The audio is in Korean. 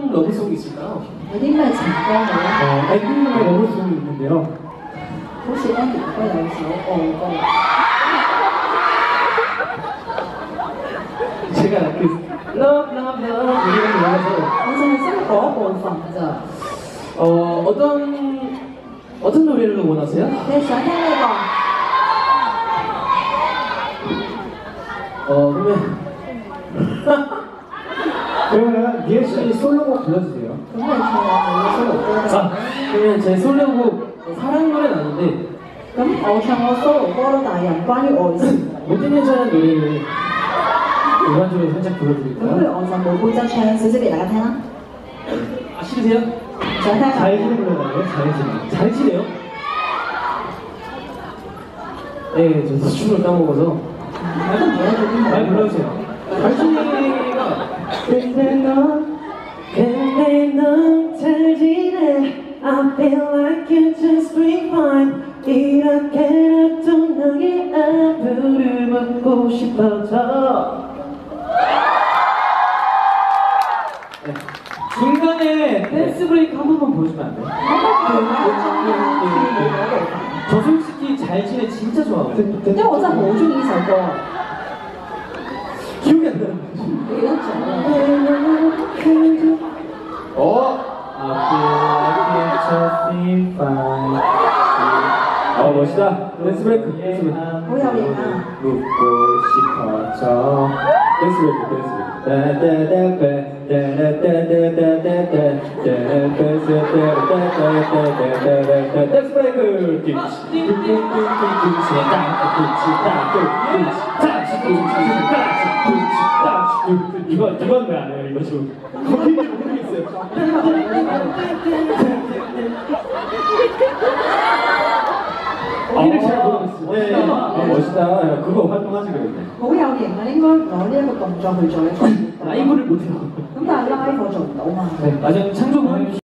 어떤 러브송이 있을까요? 어딘가에 잠깐만요. 엔딩의 러브송이 있는데요. 혹시 엔딩会有首歌 제가 그 Love Love Love 이런 노래에서 我淨係識嗰部分咋。 어떤 노래를 원하세요? 你想聽呢 그러면 니엘 씨 솔로곡 불러주세요. 個？咁你唱我嘅 solo 歌啦。 그러면 제 솔로곡 사랑 노래는 아닌데 咁我唱我 solo 歌咯，但係又唔關於愛情。 못된 여자라는 노래를 일반적으로 살짝 咁不 불러드릴까요? 如我就冇本質唱少少俾大家聽啦。 아 싫으세요? 想聽 잘지를 불러달래요? 잘지래요? 네, 저도 춤을 까먹어서 我都唔記得咗邊 많이 度。 불러주세요. 잘지가 근데 넌 잘 지내 I feel like you just doing fine 이렇게라도 너의 안부를 묻고 싶어져. 네. 중간에 댄스 브레이크 한 번만 보여주면 안 돼요? 저 솔직히 잘 지내 진짜 좋아하거든요. 因為我真係好中意呢首歌。 기억이 안 나요. 記得咗。 I feel like you just fine. 멋있다. 댄스 브레이크. 댄스 브레이크. 好有型啊！ 묻고 싶어져. 댄스 브레이크. 댄스 브레이크. 댄스 브레이크. 이건 왜 안 해요? 이거 좀 거기 모르겠어요. 거기를 잘 모르겠어요. 멋있다. 그거 활동하지 그랬네. 好有型啊！應該攞呢一個動作去做一個。 라이브를 못해요. 咁但係 live 我做唔到嘛。 네, 아직 창조는